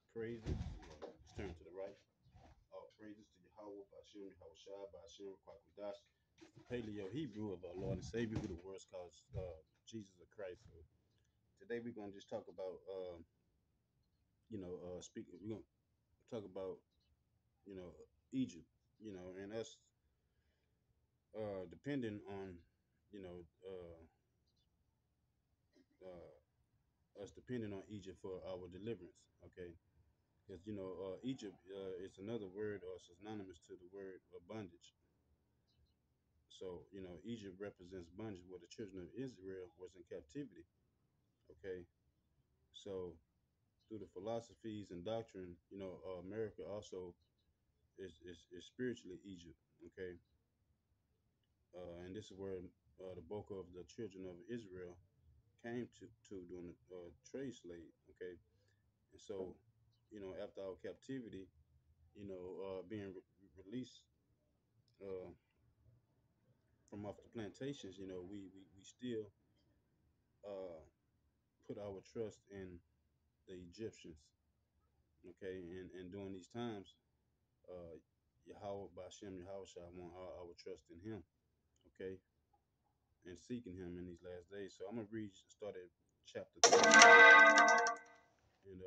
Praises. Let's turn to the right. All praises to Yahweh, Bashem, Yahweh Shai, Bashem, Kwakudash, Paleo Hebrew of our Lord and Savior, who the world calls Jesus of Christ. So today we're gonna just talk about, speaking. We're gonna talk about, you know, Egypt. And us depending on, you know, us depending on Egypt for our deliverance. Okay, because Egypt is another word or synonymous to the word of bondage. So, Egypt represents bondage where the children of Israel was in captivity. Okay. So, through the philosophies and doctrine, America also is spiritually Egypt. Okay. And this is where the bulk of the children of Israel came to during the trade slave. Okay. And so, after our captivity, being released uh, from off the plantations, we still uh, put our trust in the Egyptians. Okay, and during these times, uh, Yahweh Bashem Yahweh Shai want our trust in Him. Okay, and seeking Him in these last days. So I'm gonna read start at chapter 3 in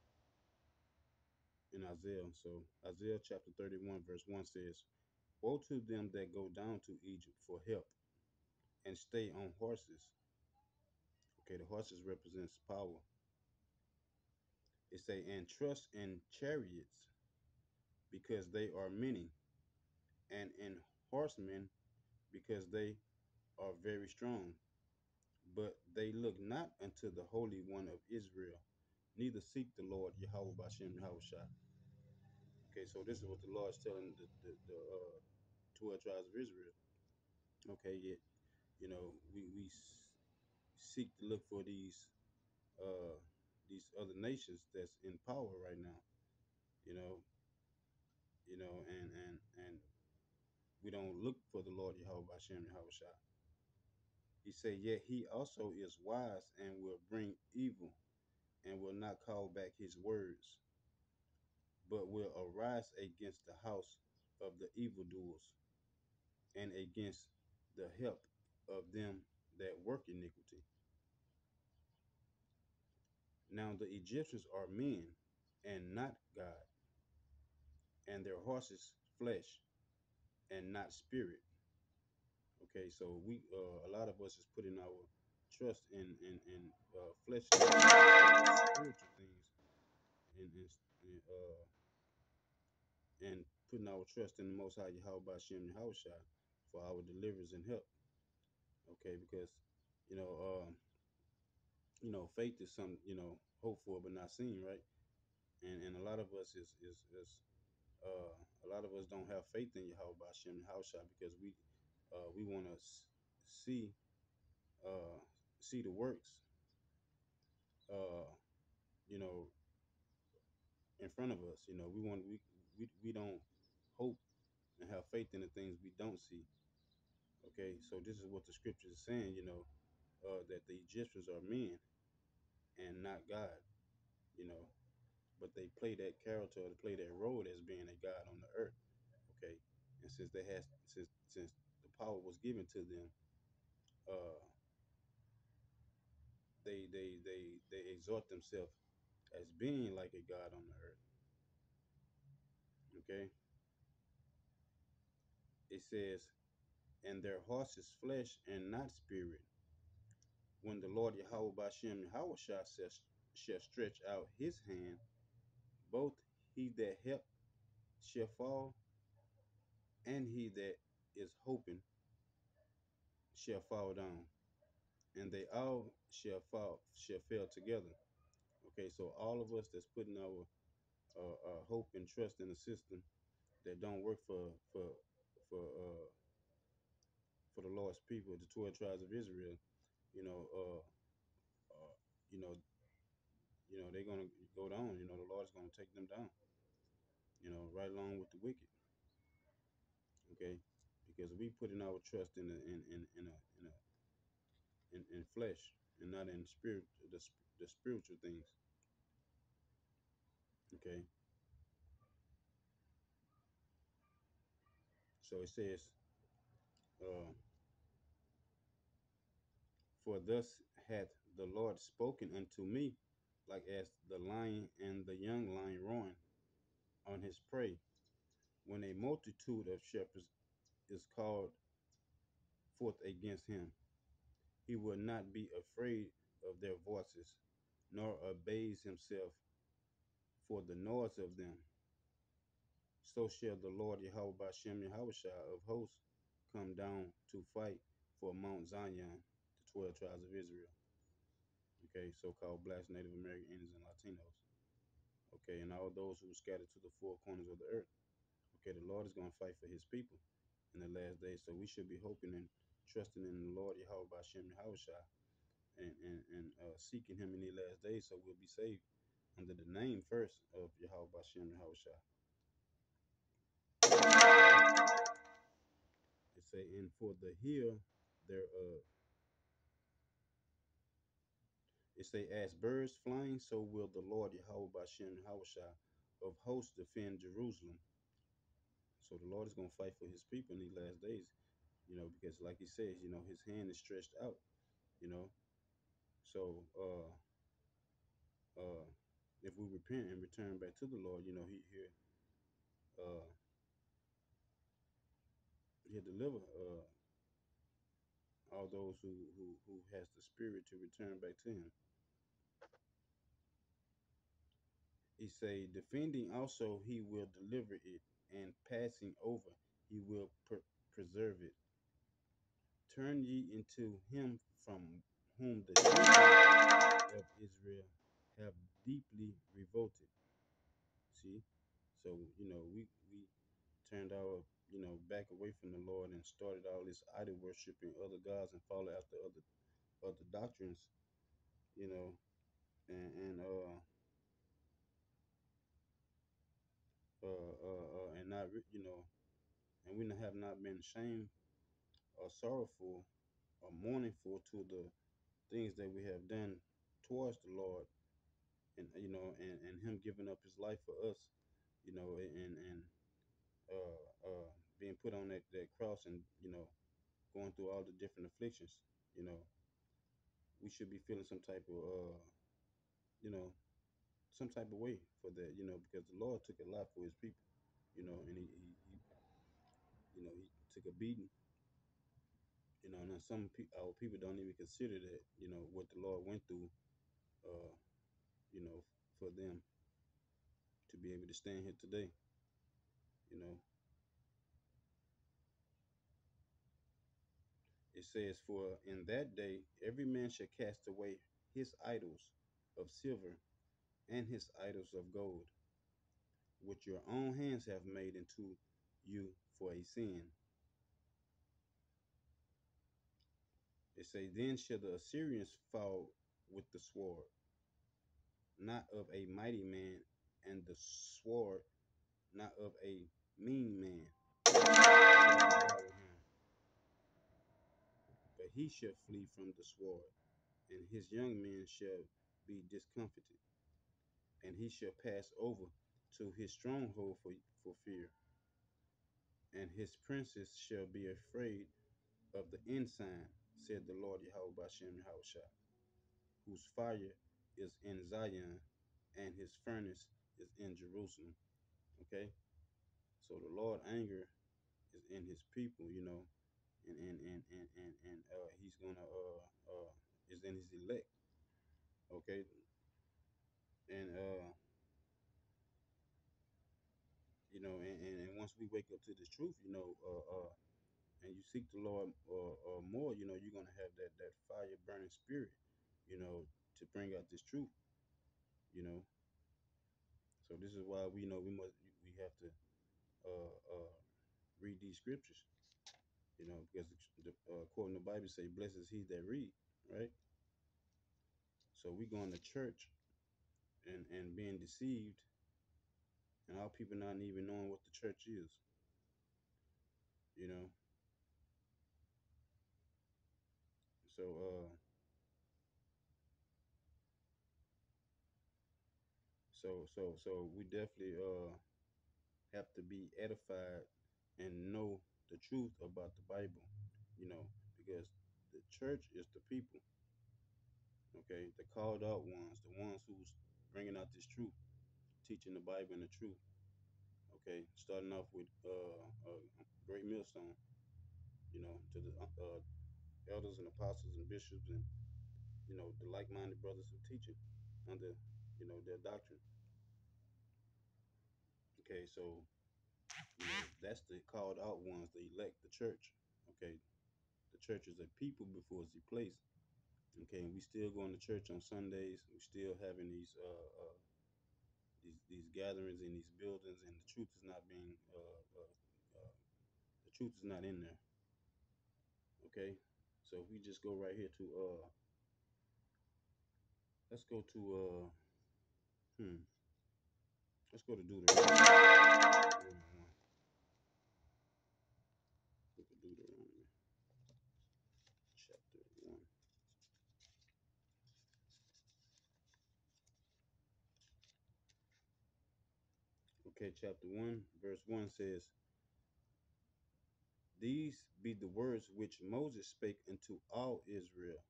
Isaiah. So Isaiah chapter 31 verse 1 says, "Woe to them that go down to Egypt for help and stay on horses." Okay, the horses represents power. It say, "And trust in chariots because they are many, and in horsemen because they are very strong. But they look not unto the Holy One of Israel, neither seek the Lord Yahweh Bashem Yahweh Shai." Okay, so this is what the Lord is telling the 12 tribes of Israel. Okay, yet, we seek to look for these other nations that's in power right now, you know, and we don't look for the Lord Yahweh Bashem Yahweh Shai. He said, "Yet he also is wise and will bring evil and will not call back his words, but will arise against the house of the evildoers and against the help of them that work iniquity. Now the Egyptians are men and not God, and their horses flesh and not spirit." Okay, so we a lot of us is putting our trust in fleshly spiritual things and and putting our trust in the Most High Yahweh Bashem Yahweh Shai for our deliverance and help. Okay, because you know, faith is something hoped for but not seen, right? And a lot of us is a lot of us don't have faith in Yahweh Bashem Yahweh Shai because we want to see uh, see the works, uh, you know, in front of us. We don't hope and have faith in the things we don't see. Okay, so this is what the scripture is saying. That the Egyptians are men and not God. You know, but they play that character or they play that role as being a God on the earth. Okay, and since the power was given to them, uh, they exhort themselves as being like a God on the earth. Okay, it says, "And their horse is flesh and not spirit. When the Lord Yahweh Bashem Yahweh shall stretch out his hand, both he that help shall fall, and he that is hoping shall fall down, and they all shall fail together." Okay, so all of us that's putting our hope and trust in a system that don't work for uh, for the Lord's people, the 12 tribes of Israel, you know, uh, you know, they're gonna go down. The Lord's gonna take them down. Right along with the wicked. Okay, because we putting our trust in flesh and not in spirit, the spiritual things. Okay, so it says, uh, "For thus hath the Lord spoken unto me, like as the lion and the young lion roaring on his prey, when a multitude of shepherds is called forth against him. He will not be afraid of their voices, nor obeys himself for the noise of them. So shall the Lord Yahweh Bashem Yahushua of hosts come down to fight for Mount Zion, the 12 tribes of Israel." Okay, so-called blacks, Native American Indians, and Latinos. Okay, and all those who are scattered to the four corners of the earth. Okay, the Lord is going to fight for his people in the last days. So we should be hoping and trusting in the Lord Yahweh Bashem Yahushua, and seeking him in the last days, so we'll be saved under the name first of Yahweh Bashem Yahushua. It say, "And for the hill there it say, as birds flying, so will the Lord Yahweh Bashem Yahushua of hosts defend Jerusalem." So the Lord is going to fight for his people in these last days, because like he says, his hand is stretched out, you know. So uh if we repent and return back to the Lord, uh he'll deliver all those who has the spirit to return back to him. He say, "Defending also he will deliver it, and passing over he will preserve it. Turn ye into him from whom the children of Israel have deeply revolted." See, so we turned our back away from the Lord and started all this idol worshiping other gods and followed after other doctrines, you know, and not and we have not been ashamed or sorrowful or mourningful to the things that we have done towards the Lord, and and him giving up his life for us, and being put on that cross, and going through all the different afflictions. you know we should be feeling some type of you know some type of way for that, because the Lord took a lot for his people, and he took a beating. Now our people don't even consider that, what the Lord went through, uh, for them to be able to stand here today. You know, it says, "For in that day every man shall cast away his idols of silver and his idols of gold, which your own hands have made into you for a sin." It say, "Then shall the Assyrians fall with the sword, not of a mighty man, and the sword not of a mean man shall devour him, but he shall flee from the sword, and his young men shall be discomfited, and he shall pass over to his stronghold for fear, and his princes shall be afraid of the ensign, said the Lord Yahweh Bashem Yahushua, whose fire is in Zion, and his furnace is in Jerusalem." Okay, so the Lord anger is in his people, and he's gonna is in his elect. Okay, and and once we wake up to this truth, and you seek the Lord more, you're gonna have that fire burning spirit, to bring out this truth. You know, so this is why we have to read these scriptures. Because the quote in the Bible say, "Blessed is he that read," right? So we going to church and being deceived, and our people not even knowing what the church is. You know, so So we definitely have to be edified and know the truth about the Bible, you know, because the church is the people, okay, the called out ones, the ones who's bringing out this truth, teaching the Bible and the truth, okay, starting off with a great millstone, to the elders and apostles and bishops and the like-minded brothers who teach it under their doctrine. Okay, so that's the called out ones, the elect, the church. Okay, the church is a people before it's a place. Okay, and we still going to church on Sundays. We still having these gatherings in these buildings, and the truth is not being the truth is not in there. Okay, so if we just go right here to let's go to hmm let's go to Deuteronomy 1. Look at Deuteronomy chapter 1. Okay, chapter 1, verse 1 says, "These be the words which Moses spake unto all Israel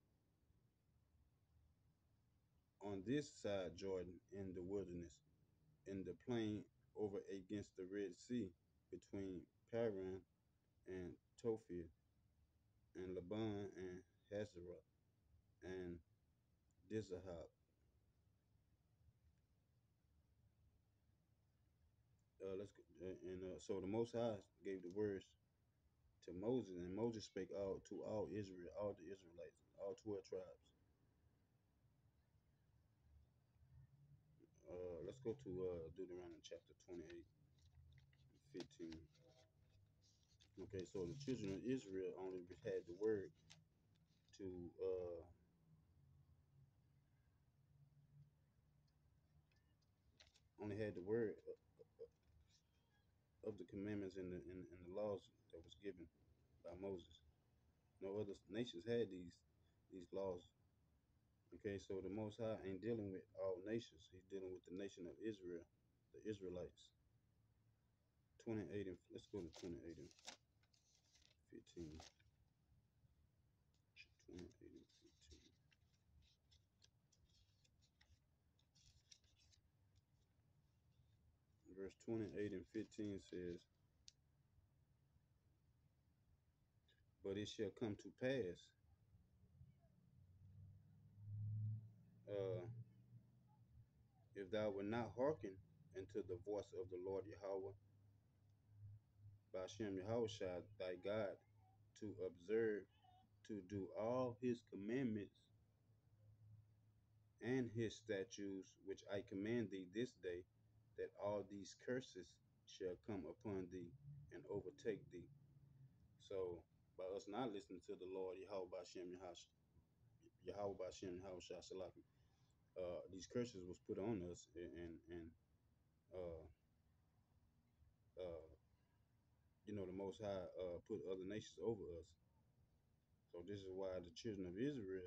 on this side Jordan in the wilderness, in the plain over against the Red Sea, between Paran and Tophel, and Laban and Hazarah, and Dizahab." Let's go, and so the Most High gave the words to Moses, and Moses spake all to all Israel, all the Israelites, all 12 tribes. Let's go to Deuteronomy chapter 28 and 15. Okay, so the children of Israel only had the word to only had the word of the commandments and the laws that was given by Moses. No other nations had these laws. Okay, so the Most High ain't dealing with all nations. He's dealing with the nation of Israel, the Israelites. 28 and let's go to 28 and 15. 28 and 15. Verse 28 and 15 says, "But it shall come to pass, uh, if thou wilt not hearken unto the voice of the Lord Yahweh, Bashem Yahushua thy God, to observe, to do all his commandments and his statutes, which I command thee this day, that all these curses shall come upon thee and overtake thee." So, by us not listening to the Lord Yahweh Bashem Yahweh Bashem Yahushua Salaki, these curses was put on us, and uh, uh, the Most High put other nations over us. So this is why the children of Israel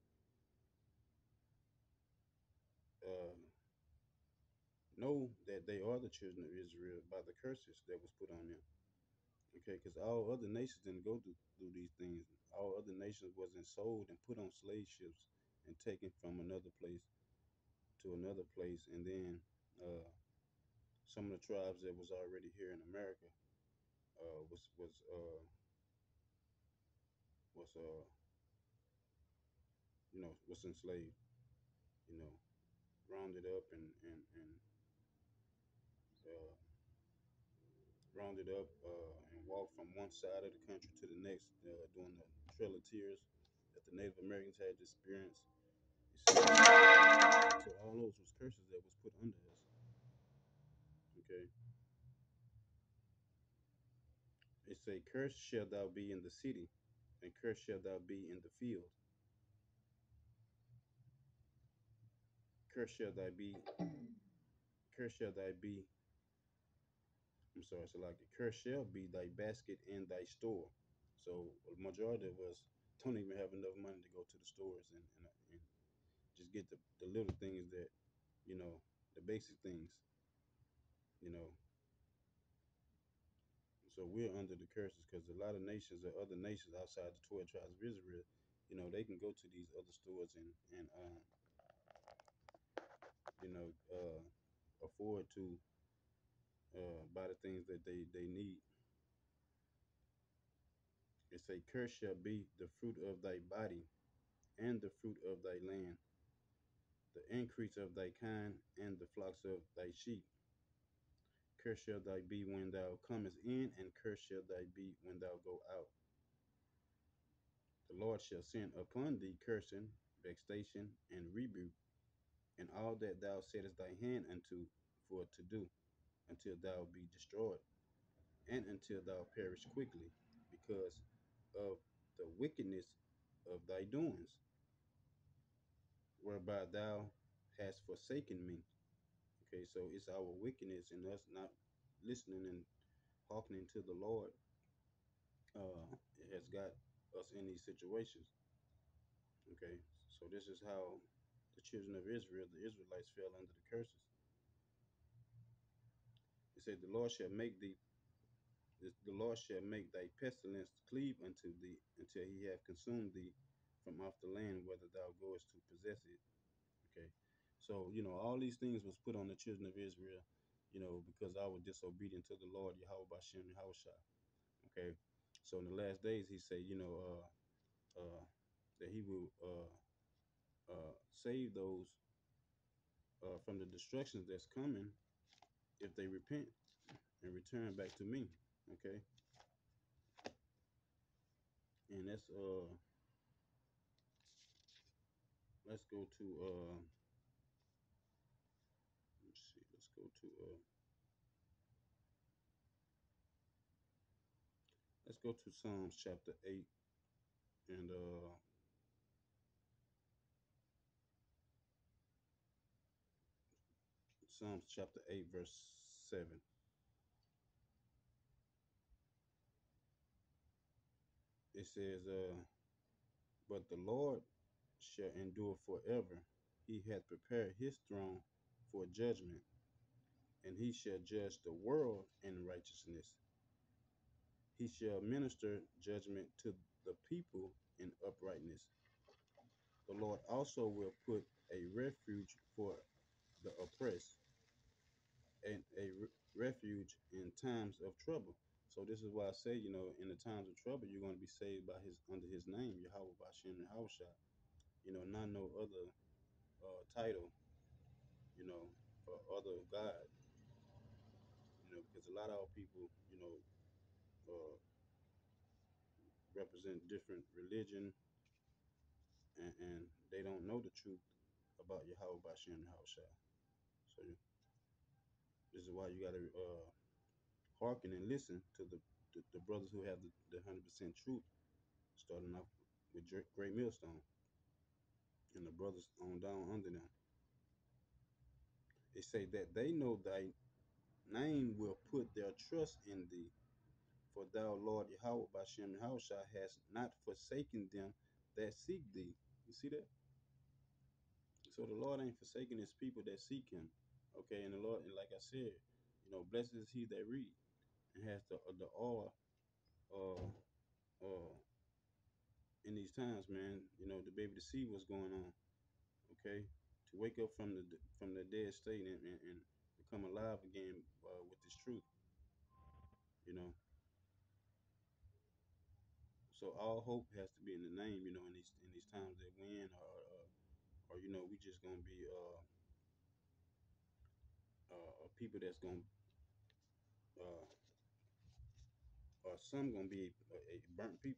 uh, know that they are the children of Israel by the curses that was put on them. Okay, because all other nations didn't go through these things. All other nations wasn't sold and put on slave ships and taken from another place to another place, and then uh, some of the tribes that was already here in America was was enslaved. You know, rounded up and uh, rounded up and walked from one side of the country to the next, during the Trail of Tears that the Native Americans had experienced. You see, so all those was curses that was put under us. Okay, it say, "Cursed shall thou be in the city, and cursed shall thou be in the field. Cursed shall thy be, cursed shall thy be." I'm sorry, so like, "Cursed shall be thy basket and thy store." So the majority of us don't even have enough money to go to the stores and just get the little things that you know the basic things, you know. So we're under the curses because a lot of nations or other nations outside the 12 tribes of Israel, they can go to these other stores and you know, afford to buy the things that they need. It say, "Cursed shall be the fruit of thy body and the fruit of thy land, the increase of thy kind and the flocks of thy sheep. Cursed shall thy be when thou comest in, and cursed shall thy be when thou go out. The Lord shall send upon thee cursing, vexation, and rebuke, and all that thou settest thy hand unto for to do, until thou be destroyed, and until thou perish quickly, because of the wickedness of thy doings, whereby thou hast forsaken me." Okay, so it's our wickedness and us not listening and hearkening to the Lord. It has got us in these situations. Okay, so this is how the children of Israel, the Israelites, fell under the curses. It said, the Lord shall make thy pestilence cleave unto thee until he have consumed thee from off the land whither thou goest to possess it." Okay, so all these things was put on the children of Israel, because I was disobedient to the Lord Yahweh Bashem Yahushua. Okay, so in the last days he said, that he will save those from the destructions that's coming if they repent and return back to me. Okay, and let's go to let's see, let's go to Psalms chapter 8 and Psalms chapter 8 verse 7. It says, "But the Lord shall endure forever. He hath prepared his throne for judgment, and he shall judge the world in righteousness. He shall minister judgment to the people in uprightness. The Lord also will put a refuge for the oppressed, and a refuge in times of trouble." So this is why I say, in the times of trouble, you're going to be saved by his under his name, Yahweh Bashem Yahushua. Not no other title, or other God. Because a lot of our people, uh, represent different religion, and they don't know the truth about Yahweh Bashem Yahushua. So this is why you got to hearken and listen to the brothers who have the 100% truth, starting off with Great Millstone and the brothers on down under them. They say that they know thy name will put their trust in thee, for thou, Lord Yahweh Bashem Yahushua, hast not forsaken them that seek thee. You see that? So the Lord ain't forsaking his people that seek him. Okay, and the Lord, and like I said, blessed is he that read and has the awe uh uh in these times, man, to be able to see what's going on. Okay, to wake up from the dead state and become alive again with this truth. You know, so all hope has to be in the name. In these times that win, or we just gonna be people that's gonna or some gonna be a burnt people.